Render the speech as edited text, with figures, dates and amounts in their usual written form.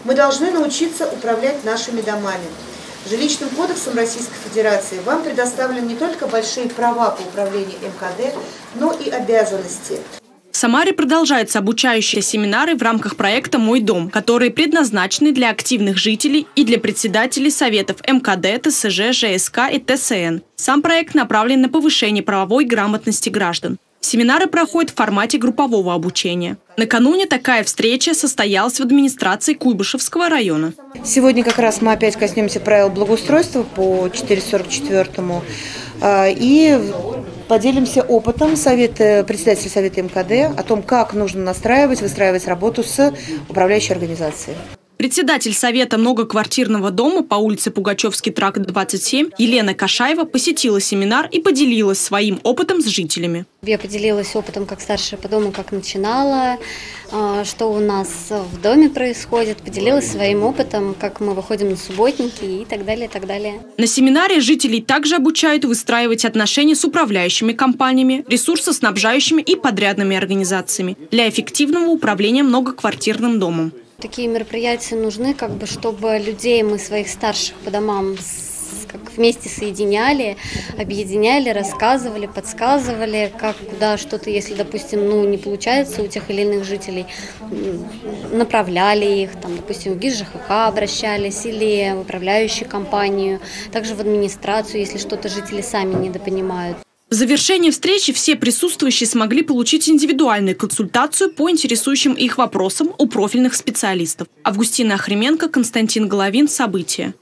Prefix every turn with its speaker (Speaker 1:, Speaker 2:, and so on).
Speaker 1: Мы должны научиться управлять нашими домами. Жилищным кодексом Российской Федерации вам предоставлены не только большие права по управлению МКД, но и обязанности.
Speaker 2: В Самаре продолжаются обучающие семинары в рамках проекта «Мой дом», которые предназначены для активных жителей и для председателей советов МКД, ТСЖ, ЖСК и ТСН. Сам проект направлен на повышение правовой грамотности граждан. Семинары проходят в формате группового обучения. Накануне такая встреча состоялась в администрации Куйбышевского района.
Speaker 1: Сегодня как раз мы опять коснемся правил благоустройства по 444-му и поделимся опытом председателя Совета МКД о том, как нужно выстраивать работу с управляющей организацией.
Speaker 2: Председатель Совета многоквартирного дома по улице Пугачевский тракт 27 Елена Кашаева посетила семинар и поделилась своим опытом с жителями.
Speaker 3: Я поделилась опытом как старшая по дому, как начинала, что у нас в доме происходит, поделилась своим опытом, как мы выходим на субботники и так далее, и так далее.
Speaker 2: На семинаре жителей также обучают выстраивать отношения с управляющими компаниями, ресурсоснабжающими и подрядными организациями для эффективного управления многоквартирным домом.
Speaker 3: Такие мероприятия нужны, чтобы людей, мы своих старших по домам вместе соединяли, объединяли, рассказывали, подсказывали, как, куда, что-то, если, допустим, не получается у тех или иных жителей, направляли их, допустим, в ГИС ЖКХ обращались или в управляющую компанию, также в администрацию, если что-то жители сами недопонимают.
Speaker 2: В завершении встречи все присутствующие смогли получить индивидуальную консультацию по интересующим их вопросам у профильных специалистов. Августина Охрименко, Константин Головин. События.